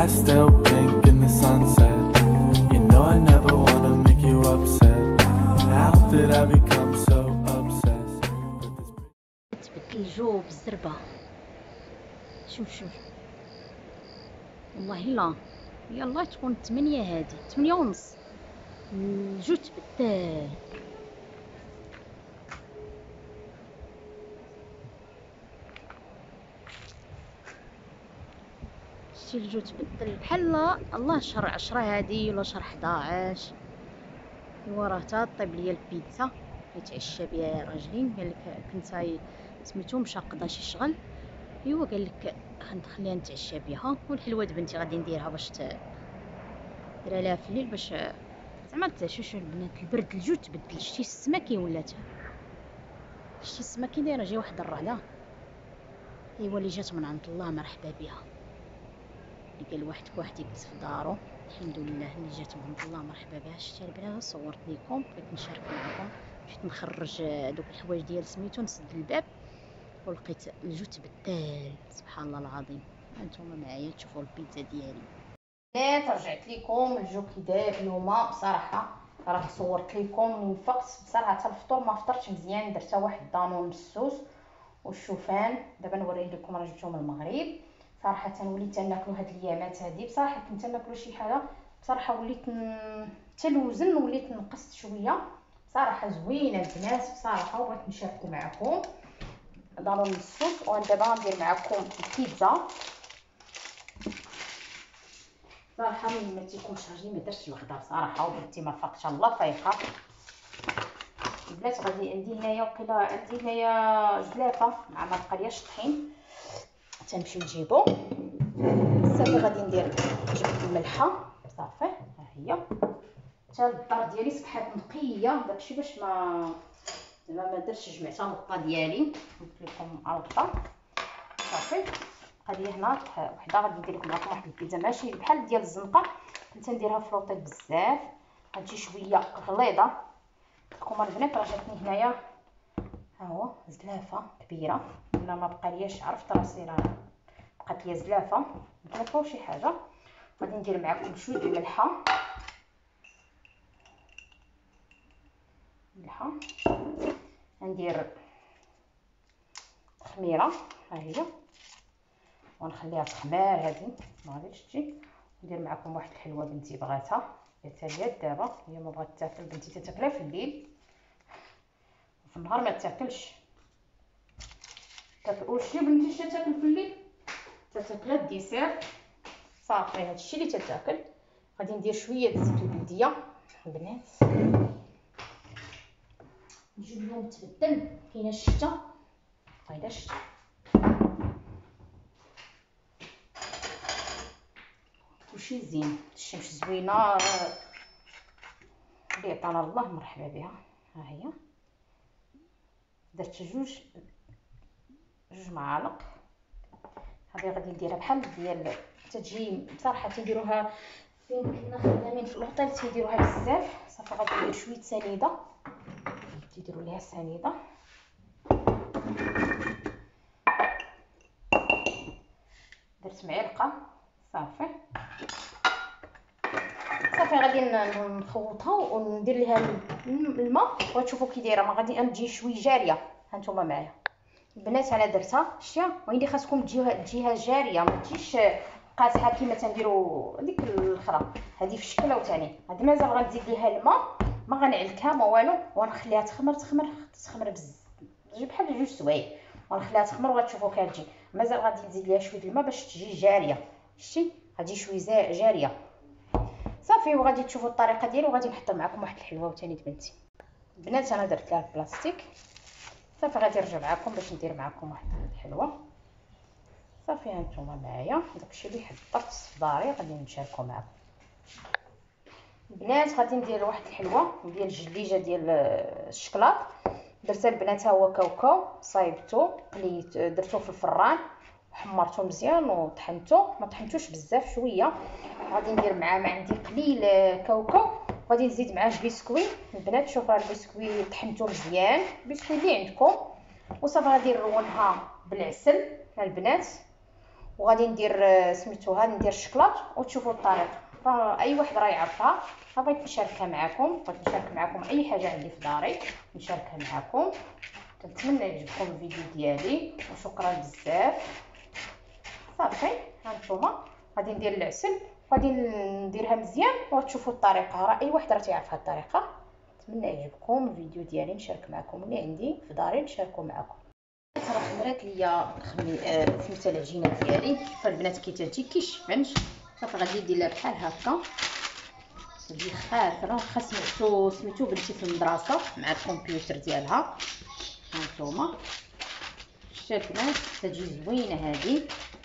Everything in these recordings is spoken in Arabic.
I still blink in the sunset. You know I never wanna make you upset. How did I become so obsessed with this? تبدل الجو بالزربه. شوف والله لا يلا تكون 8 هادي 8:30 الجو تبدل. شتي الجو تبدل بحال الله شهر 10 هادي ولا شهر 11. ايوا راه تا طيب ليا البيتزا يتعشى بها يا راجلين. قال لك كنت سميتو مشى قضى شي شغل. ايوا قال لك غنخليها نتعشى بها. والحلوه د بنتي غادي نديرها باش دير لها في الليل باش زعما تعشى البنات. البرد الجو تبدل. شتي السما كي ولات. شتي السما كي دايره جايه واحد الرعده. ايوا اللي جات من عند الله مرحبا بها. اللي قال واحد يجلس في دارو الحمد لله اللي جات من عند الله مرحبا بها. شتي البنات صورت لكم بغيت نشارك معكم. مشيت نخرج دوك الحوايج ديال سميتو نسد الباب ولقيت الجو تبدل. سبحان الله العظيم. هانتوما معايا تشوفوا البيتزا ديالي. بنات رجعت لكم الجو كي داير اليوم. بصراحه راه صورت لكم من فقت بصراحه حتى الفطور ما فطرتش مزيان. درت واحد دانون بالسوس والشوفان. دابا نوري لكم راه جبتو من المغرب. صراحه وليت ناكلو هاد الايامات هادي. بصراحه كنت ناكلو شي حاجه بصراحه وليت حتى الوزن وليت نقصت شويه. بصراحه زوينه البنات بصراحه وبغيت نشاركو معكم دانون بالسوس. ودابا غندير معكم البيتزا. صراحه ما تيكونش راجلي ما درتش الغدا بصراحه وبنتي ما فاقتش الله فايقه. البنات غادي عندي هنايا وقيله عندي هنايا زلافه مع ما بقالياش الطحين تنمشيو نجيبو. صافي غادي ندير جبت الملحه صافي ها هي. حتى الدار ديالي صبحات نقيه داكشي باش ما درتش جمعتها الغطا ديالي. قلت لكم الغطا صافي. هذه هنا وحده غادي ندير معكم واحد البيتزا ماشي بحال ديال الزنقه. كنت نديرها فلوطيط بزاف غتجي شويه غليظه. لكم البنات راه جاتني هنايا ها هو زلافه كبيره. انا ما بقالياش عرفت راسي راه بقات لي زلافه نطلقوا شي حاجه. غادي ندير معكم شويه د الملحه. ندير خميره ها هي ونخليها تخمار. هذه ما غاديش تجي. ندير معكم واحد الحلوه بنتي بغاتها قالت لي دابا هي ما بغات تاكل. بنتي تاكلها في الليل وفي النهار ما تاكلش. تاكل واش يا بنتي شتا تاكل في الليل تاكلها الديسير صافي. هادشي اللي تتاكل. غادي ندير شويه د الزيت البلديه البنات. نجي اليوم تبدل كاينه الشتا هايدا الشتا. كلشي زين الشمس زوينه اللي عطانا الله مرحبا بها. ها هي درت جوج معالق. هذه غادي نديرها بحال ديال تجي بصراحه تيديروها فين كنا خدامين في الوطيل تيديروها بزاف. صافي غادي ندير شويه سنيده تيديروا ليها سنيده. درت معلقه صافي. غادي نخوطها وندير ليها الماء وتشوفوا كي دايره. ما غادي تجي شويه جاريه. هانتوما معايا البنات انا درتها شتيها. ويلي خاصكم تجيها جاريه ما تجيش قاصحه كيما تنديروا ديك الاخرى. هذه في الشكل عاوتاني. هذه مازال غنزيد ليها الماء ما غنعلكها ما والو ونخليها تخمر بزاف تجي بحال جوج سوايع ونخليها تخمر وغتشوفوا كتجي. مازال غادي نزيد ليها شويه الماء باش تجي جاريه. شتي غادي شويه جاريه صافي. وغادي تشوفوا الطريقه ديالي وغادي نحط معكم واحد الحلوه وثاني بنتي. البنات انا درت لها البلاستيك صافي. غادي نرجع معكم باش ندير معكم واحد الحلوه صافي. هانتوما معايا داكشي اللي حضرت في داري غادي نشاركو معكم. البنات غادي ندير واحد الحلوه ديال الجليجه ديال الشكلاط. درتها البنات ها هو كاوكاو صايبتو قليت درتو في الفران وحمرته مزيان وطحنته ما طحنتوش بزاف شويه. غادي ندير معاه ما عندي قليل كاوكاو. غادي نزيد معاه بسكوي البنات. شوفوا البسكوي طحنته مزيان البسكوي اللي عندكم. وصافي غادي نرونها بالعسل البنات وغادي ندير سميتوها ندير الشكلاط وتشوفوا الطريقه. راه اي واحد راه يعرفها، بغيت نشاركها معكم، بغيت نشارك معكم اي حاجه عندي في داري نشاركها معكم. كنتمنى يعجبكم الفيديو ديالي وشكرا بزاف. صافي هانتوما غادي ندير العسل غادي نديرها مزيان وتشوفوا الطريقه، راه اي واحد راه تعرف هاد الطريقه. نتمنى يعجبكم الفيديو ديالي، نشارك معكم اللي عندي في داري نشاركو معكم. راه خمرات ليا سميتها العجينه ديالي، فالبنات كي تجي كيشفنش. صافي غادي ندير لها بحال هكا تجي خاسره. واخا سميتو بنتي في المدرسه مع الكمبيوتر ديالها. هانتوما شتي البنات تجي زوينه هذه،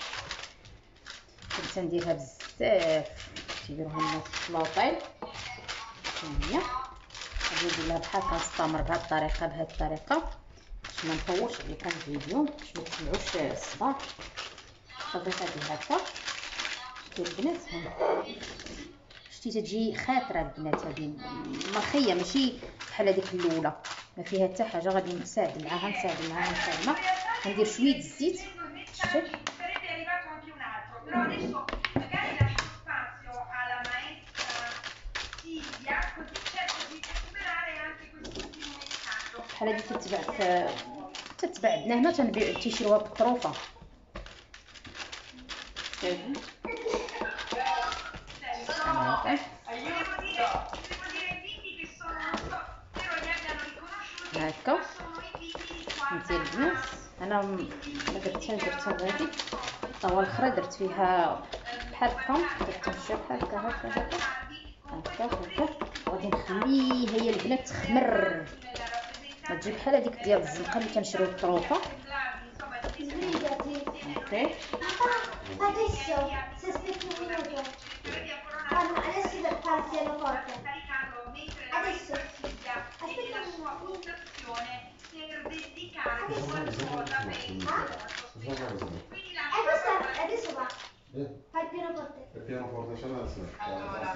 كنت نديرها بزاف تيديروها الناس في لوطيل. هي غادي ندير لها بحال كنستمر بهذه الطريقه باش ما نطولش عليكم الفيديو باش ما تسمعوش الصداع. صافي غادي هكا شتي البنات، شتي تجي خاطره البنات هذه مرخيه ماشي بحال هذيك الاولى ما فيها حتى حاجه. غادي نساعد معاها غندير شويه الزيت شتي. بحال هادي تتباع عندنا هنا تيشروها بالطروفه. هكا ندير البنات انا ما درتها غادي الطاوه الاخرى درت فيها بحال هكا، درت نشا بحال هكا غادي نخليها هي البنات تخمر، غتجي بحال هذيك ديال الزنقه اللي كنشريو الطروفه. اوكي Adesso, se aspetti un minuto. Adesso per fare il pianoforte. Adesso. Aspetta un minuto. Adesso va. Fa il pianoforte. Il pianoforte c'è da sé. Allora,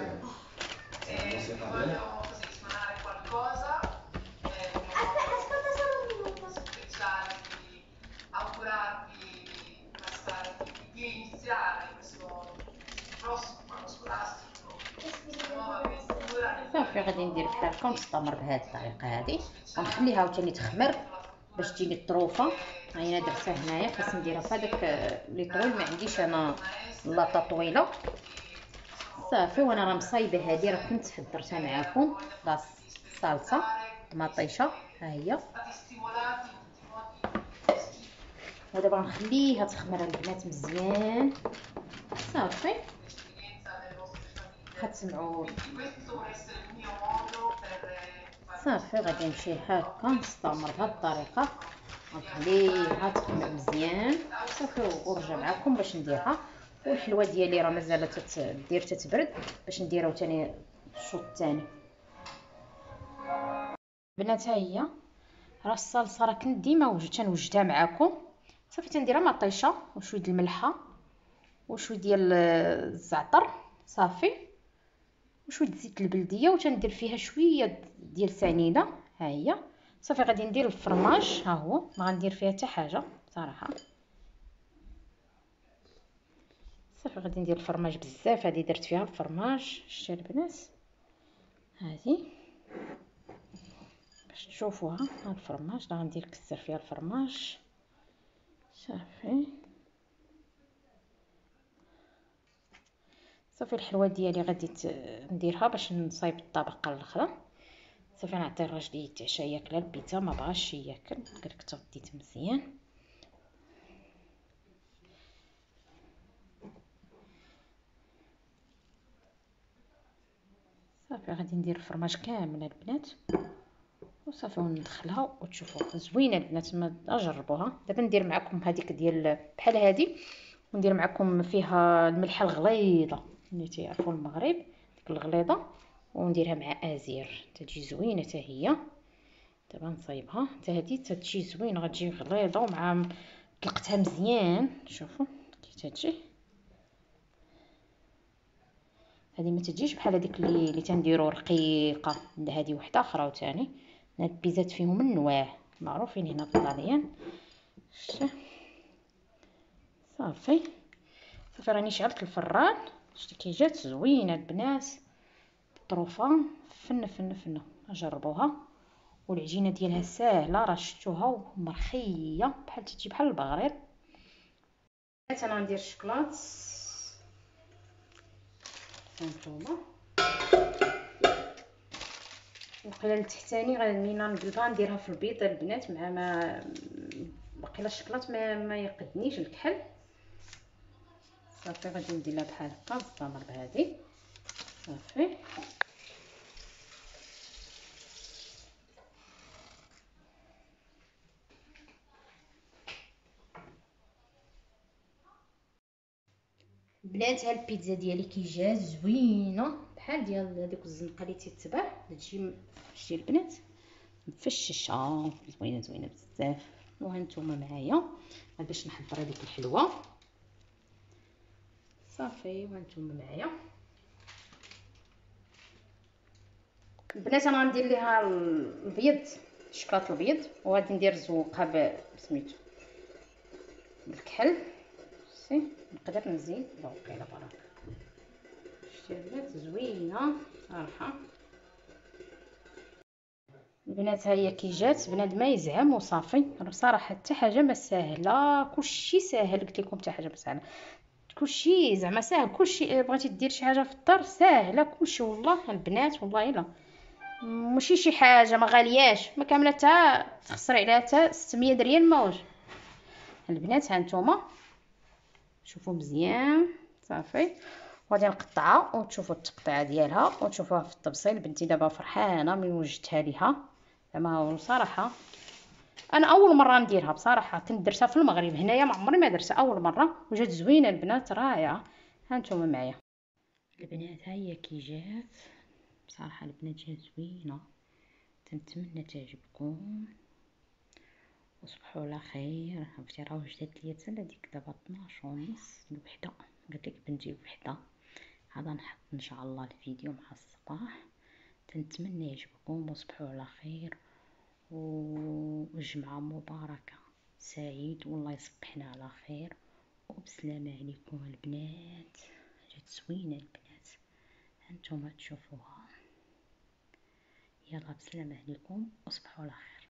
voglio suonare qualcosa. Aspetta solo un minuto. Speciale di augurarvi di iniziare questo prossimo anno scolastico nuova avventura. صافي غادي ندير بحال هكا ونستمر بهذه الطريقه هذه ونخليها عاوتاني تخمر باش تجيني الطروفه. ها انا درتها هنايا، خاص نديرها في هذاك لي طويل، ما عنديش انا لاطه طويله. صافي وانا راه مصايبه هذه، راه كنت حضرتها معكم لاص صلصه مطيشه ها هي. ودابا غنخليها تخمر البنات مزيان. صافي كتسمعوا صافي غادي نمشي هكا نستمر بهذه الطريقه نخليها تخمر مزيان. صافي ونرجع معكم باش نديرها. والحلوه ديالي راه مازال تدير تتبرد باش نديرها ثاني الشوط الثاني. بنات ها هي راه الصلصه راه كنت ديما تنوجدها معكم. صافي تنديرها مطيشه وشويه ديال الملحه وشويه ديال الزعتر صافي وشويه زيت البلديه وتندير فيها شويه ديال سنيده ها هي. صافي غادي ندير الفرماج ها هو، ما غندير فيها حتى حاجه صراحه. صافي غادي ندير الفرماج بزاف، هذه درت فيها الفرماج شتي البنات هذه باش تشوفوها. ها الفرماج راه غندير كثر فيها الفرماج صافي. صافي الحلوه ديالي غادي نديرها باش نصايب الطبقه الاخرى. صافي نعطي راجلي يتعشى ياكل البيتزا، ما بغاش ياكل، قالك تغديت مزيان. صافي غادي ندير الفرماج كامل البنات وصافي وندخلها وتشوفوا زوينه البنات، ما جربوها. دابا ندير معكم هذيك ديال بحال هذه وندير معكم فيها الملحه الغليظه اللي تيعرفوا المغرب ديك الغليظه، ونديرها مع ازير تجي زوينه حتى هي. دابا نصايبها حتى هذه تجي زوينه، غتجي غليظه ومع طلقتها مزيان. شوفوا كي تجي هذه ما تجيش بحال هذيك اللي تنديروا رقيقه. هذه وحده اخرى وثاني هاد البيزات فيهم انواع معروفين هنا في الطاليان. صافي صافي راني شعلت الفران. شتي كي جات زوينه البنات بالطروفه. فن فن فن جربوها. والعجينه ديالها ساهله راه شفتوها ومرخيه بحال تجي بحال البغرير. انا غندير الشكلاط هانتوما. وقيله التحتاني غنمينا نقلبها نديرها في البيض البنات مع ما وقيله الشكلاط ما يقدنيش الكحل. صافي غادي ندير لها بحال هكا نستمر بهذه. صافي بنات، ها البيتزا ديالي كي جات زوينه بحال ديال هذيك الزنقه اللي تتباع. تجي شتي البنات مفششه زوينه زوينه بزاف. وهانتوما معايا باش نحضر هذيك الحلوه. صافي وهانتوما معايا البنات. انا غندير ليها البيض الشكلاط البيض وغادي ندير زوقها بسميتو بالكحل. شتي نقدر نزيد وقيله برك. شتي البنات زوينه صراحه البنات. ها هي كي جات بنادم يزعم وصافي. بصراحه حتى حاجه ما ساهله، كلشي ساهل. قلت لكم حتى حاجه ما ساهله، كلشي زعما ساهل. كلشي بغيتي دير شي حاجه في الدار ساهله كلشي والله البنات. والله الا ماشي شي حاجه ما غالياش، ما كامله حتى تخسري عليها حتى 600 ريال ما واش البنات. ها نتوما شوفوا مزيان. صافي وغادي نقطعها وتشوفوا التقطيعه ديالها وتشوفوها في التبصيل. بنتي دابا فرحانه من وجدتها ليها زعما. صراحه انا اول مره نديرها بصراحه. كنت درتها في المغرب، هنايا ما عمري ما درتها، اول مره وجات زوينه البنات رائعه. هانتوما معايا البنات. ها هي كي جات بصراحه البنات جات زوينه. تنتمنى تعجبكم وصبحوا على خير. عرفتي راه وجدت ليا حتى ديك دابا 12:30 الوحده. قلت لك بنتي الوحده. هذا نحط ان شاء الله الفيديو مع الصباح. تنتمنى يعجبكم وصبحوا على خير وجمعة مباركة سعيد والله يصبحنا على خير وبسلامة عليكم البنات. جات زوينة البنات هانتوما تشوفوها. يلا بسلامة عليكم وصبحوا على خير.